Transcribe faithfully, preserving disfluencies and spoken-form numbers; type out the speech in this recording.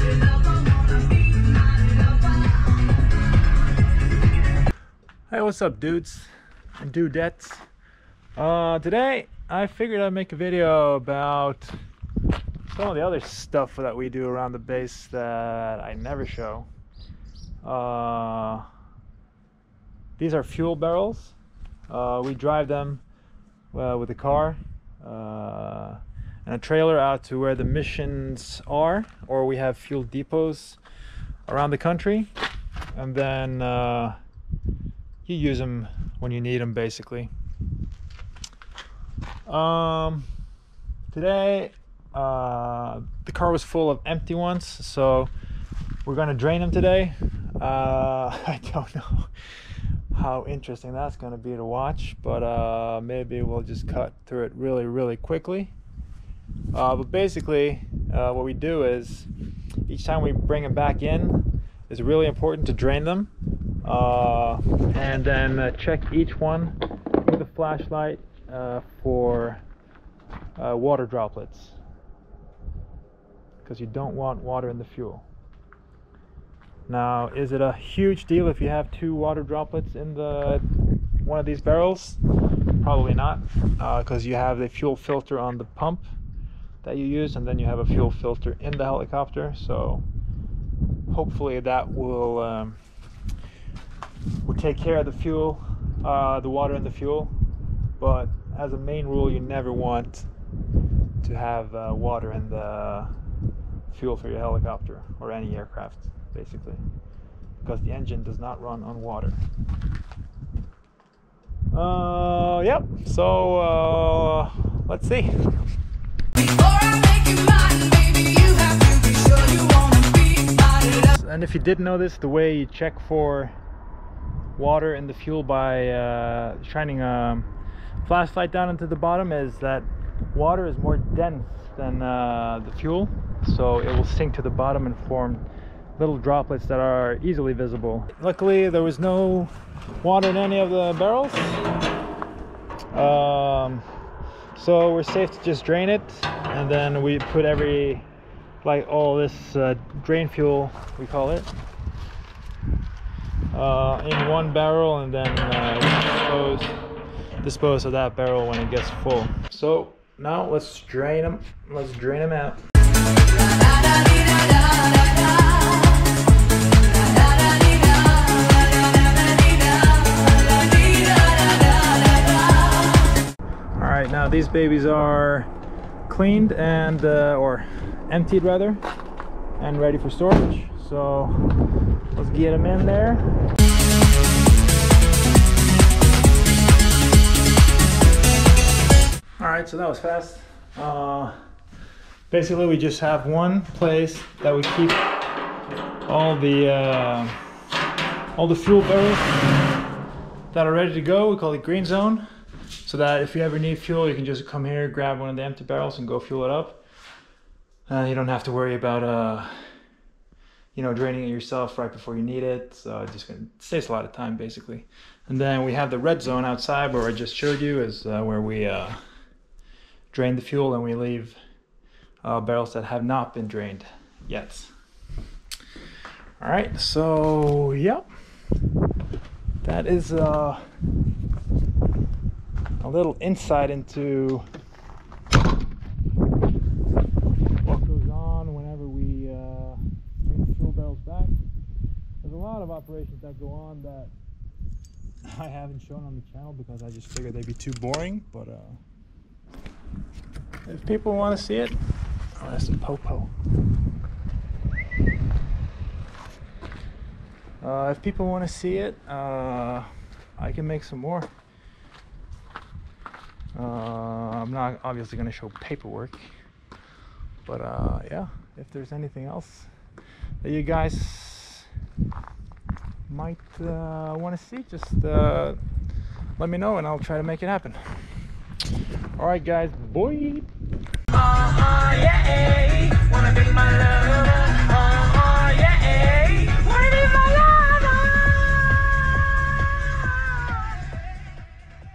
Hey, what's up, dudes and dudettes? Uh, today I figured I'd make a video about some of the other stuff that we do around the base that I never show. Uh, these are fuel barrels. Uh, we drive them uh, with a car uh, and a trailer out to where the missions are, or we have fuel depots around the country, and then uh, you use them when you need them, basically. Um, today uh, the car was full of empty ones, so we're gonna drain them today. uh, I don't know how interesting that's gonna be to watch, but uh, maybe we'll just cut through it really really quickly. Uh, but basically uh, what we do is each time we bring them back in, it's really important to drain them. Uh, and then uh, check each one with a flashlight uh, for uh, water droplets, because you don't want water in the fuel. Now, is it a huge deal if you have two water droplets in the one of these barrels? Probably not, because uh, you have the fuel filter on the pump that you use, and then you have a fuel filter in the helicopter, so hopefully that will um, will take care of the fuel, uh, the water in the fuel. But as a main rule, you never want to have uh, water in the fuel for your helicopter or any aircraft, basically, because the engine does not run on water. Uh, yep, so uh, let's see. And if you didn't know this, the way you check for water in the fuel by uh, shining a flashlight down into the bottom is that water is more dense than uh, the fuel, so it will sink to the bottom and form little droplets that are easily visible. Luckily there was no water in any of the barrels, um, so we're safe to just drain it, and then we put every like all this uh, drain fuel, we call it, uh, in one barrel, and then uh, dispose, dispose of that barrel when it gets full. So now let's drain them. Let's drain them out. All right, now these babies are cleaned and uh, or emptied rather, and ready for storage. So let's get them in there. All right, so that was fast. Uh, basically, we just have one place that we keep all the uh, all the fuel barrels that are ready to go. We call it green zone, so that if you ever need fuel, you can just come here, grab one of the empty barrels, and go fuel it up. Uh, you don't have to worry about uh, you know, draining it yourself right before you need it. So it just gonna, it saves a lot of time, basically. And then we have the red zone outside, where I just showed you, is uh, where we uh, drain the fuel, and we leave uh, barrels that have not been drained yet. All right, so yeah, that is uh, a little insight into back. There's a lot of operations that go on that I haven't shown on the channel because I just figured they'd be too boring, but uh, if people want to see it, oh, that's some popo. Uh, if people want to see it, uh, I can make some more. Uh, I'm not obviously going to show paperwork, but uh, yeah, if there's anything else that you guys might uh, want to see, just uh, let me know and I'll try to make it happen. All right, guys, boy. Uh, uh, yeah, wanna be my love.